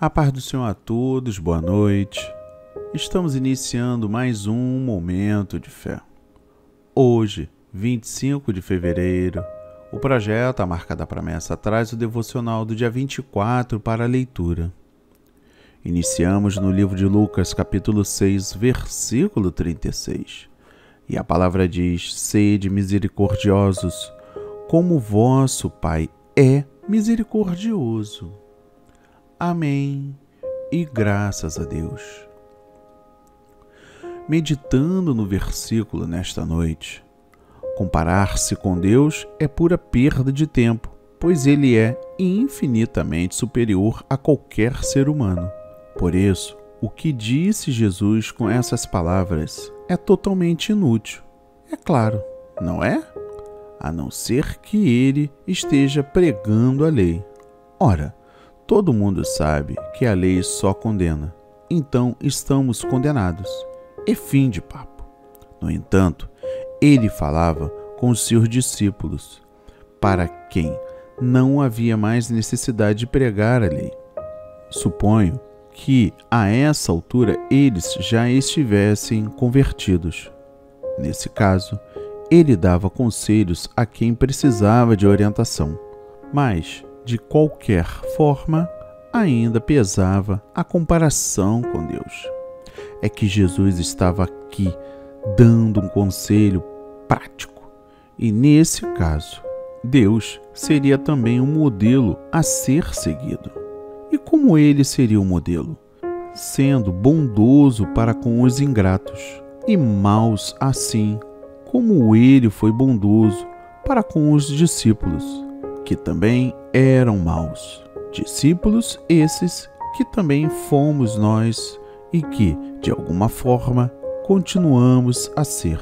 A paz do Senhor a todos, boa noite. Estamos iniciando mais um Momento de Fé. Hoje, 25 de fevereiro, o projeto A Marca da Promessa traz o devocional do dia 24 para a leitura. Iniciamos no livro de Lucas, capítulo 6, versículo 36. E a palavra diz: sede misericordiosos, como vosso Pai é misericordioso. Amém e graças a Deus. Meditando no versículo nesta noite, comparar-se com Deus é pura perda de tempo, pois Ele é infinitamente superior a qualquer ser humano. Por isso, o que disse Jesus com essas palavras é totalmente inútil. É claro, não é? A não ser que Ele esteja pregando a lei. Ora, todo mundo sabe que a lei só condena, então estamos condenados. E fim de papo. No entanto, ele falava com os seus discípulos, para quem não havia mais necessidade de pregar a lei. Suponho que, a essa altura, eles já estivessem convertidos. Nesse caso, ele dava conselhos a quem precisava de orientação, mas, de qualquer forma, ainda pesava a comparação com Deus. É que Jesus estava aqui dando um conselho prático. E nesse caso, Deus seria também um modelo a ser seguido. E como ele seria o modelo? Sendo bondoso para com os ingratos e maus assim como ele foi bondoso para com os discípulos, que também eram maus. Discípulos esses que também fomos nós e que, de alguma forma, continuamos a ser.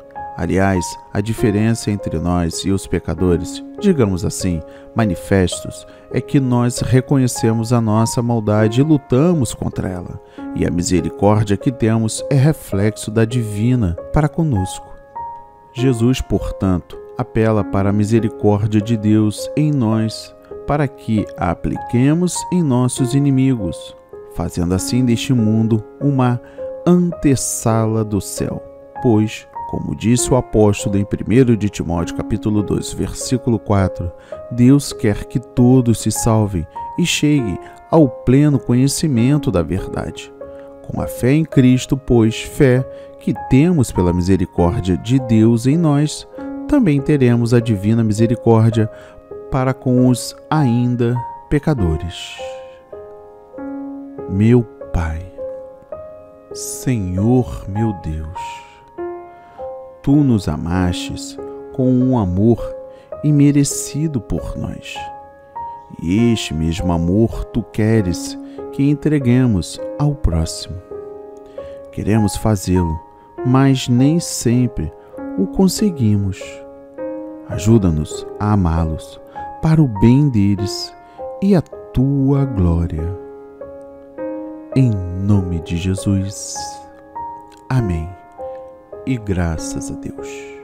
Aliás, a diferença entre nós e os pecadores, digamos assim, manifestos, é que nós reconhecemos a nossa maldade e lutamos contra ela, e a misericórdia que temos é reflexo da divina para conosco. Jesus, portanto, apela para a misericórdia de Deus em nós, para que a apliquemos em nossos inimigos, fazendo assim deste mundo uma antessala do céu. Pois, como disse o apóstolo em 1 de Timóteo, capítulo 2, versículo 4, Deus quer que todos se salvem e cheguem ao pleno conhecimento da verdade. Com a fé em Cristo, pois, fé que temos pela misericórdia de Deus em nós, também teremos a divina misericórdia para com os ainda pecadores. Meu Pai, Senhor meu Deus, Tu nos amastes com um amor imerecido por nós. E este mesmo amor Tu queres que entreguemos ao próximo. Queremos fazê-lo, mas nem sempre o conseguimos. Ajuda-nos a amá-los para o bem deles e a Tua glória. Em nome de Jesus. Amém. E graças a Deus.